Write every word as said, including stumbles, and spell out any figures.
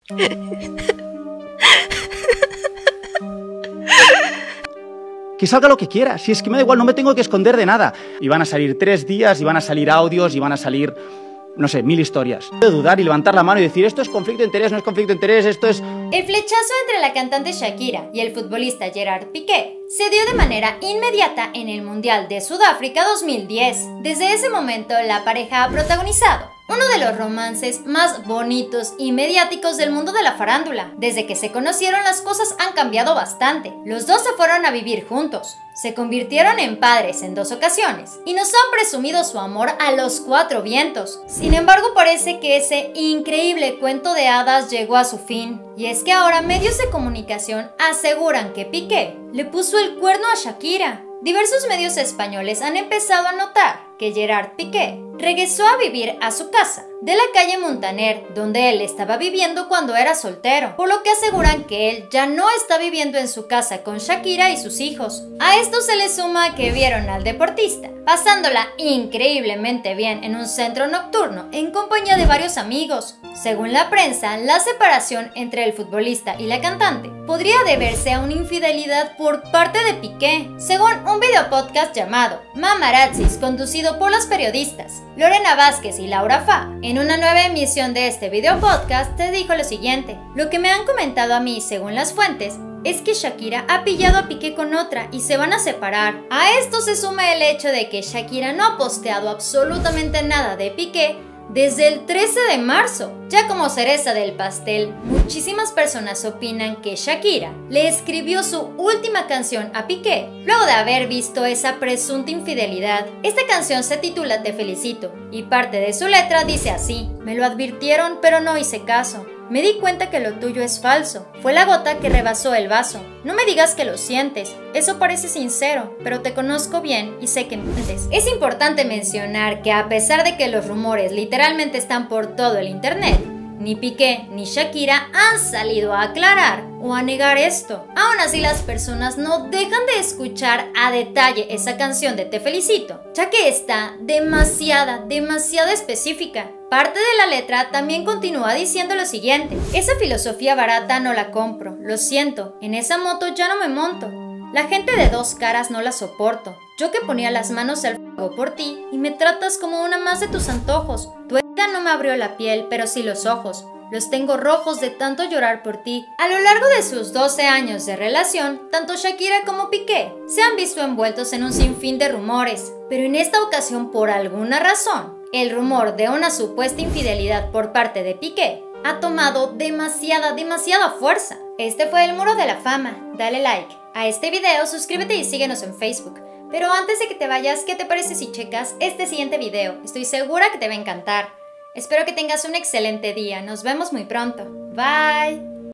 Que salga lo que quiera, si es que me da igual, no me tengo que esconder de nada. Y van a salir tres días, y van a salir audios, y van a salir, no sé, mil historias. De dudar y levantar la mano y decir, esto es conflicto de interés, no es conflicto de interés, esto es... El flechazo entre la cantante Shakira y el futbolista Gerard Piqué se dio de manera inmediata en el Mundial de Sudáfrica dos mil diez. Desde ese momento, la pareja ha protagonizado uno de los romances más bonitos y mediáticos del mundo de la farándula. Desde que se conocieron, las cosas han cambiado bastante. Los dos se fueron a vivir juntos, se convirtieron en padres en dos ocasiones y nos han presumido su amor a los cuatro vientos. Sin embargo, parece que ese increíble cuento de hadas llegó a su fin. Y es que ahora medios de comunicación aseguran que Piqué le puso el cuerno a Shakira. Diversos medios españoles han empezado a notar que Gerard Piqué regresó a vivir a su casa de la calle Muntaner, donde él estaba viviendo cuando era soltero, por lo que aseguran que él ya no está viviendo en su casa con Shakira y sus hijos. A esto se le suma que vieron al deportista pasándola increíblemente bien en un centro nocturno en compañía de varios amigos. Según la prensa, la separación entre el futbolista y la cantante podría deberse a una infidelidad por parte de Piqué, según un video podcast llamado Mamarazzis, conducido por los periodistas Lorena Vázquez y Laura Fa. En una nueva emisión de este video podcast te dijo lo siguiente: lo que me han comentado a mí, según las fuentes, es que Shakira ha pillado a Piqué con otra y se van a separar. A esto se suma el hecho de que Shakira no ha posteado absolutamente nada de Piqué desde el trece de marzo. Ya como cereza del pastel, muchísimas personas opinan que Shakira le escribió su última canción a Piqué luego de haber visto esa presunta infidelidad. Esta canción se titula Te Felicito y parte de su letra dice así: me lo advirtieron pero no hice caso. Me di cuenta que lo tuyo es falso. Fue la gota que rebasó el vaso. No me digas que lo sientes. Eso parece sincero, pero te conozco bien y sé que mientes. Es importante mencionar que a pesar de que los rumores literalmente están por todo el internet, ni Piqué ni Shakira han salido a aclarar o a negar esto. Aún así, las personas no dejan de escuchar a detalle esa canción de Te Felicito, ya que está demasiada, demasiado específica. Parte de la letra también continúa diciendo lo siguiente: esa filosofía barata no la compro, lo siento, en esa moto ya no me monto. La gente de dos caras no la soporto. Yo que ponía las manos al fuego por ti y me tratas como una más de tus antojos. Tu herida no me abrió la piel, pero sí los ojos. Los tengo rojos de tanto llorar por ti. A lo largo de sus doce años de relación, tanto Shakira como Piqué se han visto envueltos en un sinfín de rumores. Pero en esta ocasión, por alguna razón, el rumor de una supuesta infidelidad por parte de Piqué ha tomado demasiada, demasiada fuerza. Este fue el Muro de la Fama. Dale like a este video, suscríbete y síguenos en Facebook. Pero antes de que te vayas, ¿qué te parece si checas este siguiente video? Estoy segura que te va a encantar. Espero que tengas un excelente día. Nos vemos muy pronto. Bye.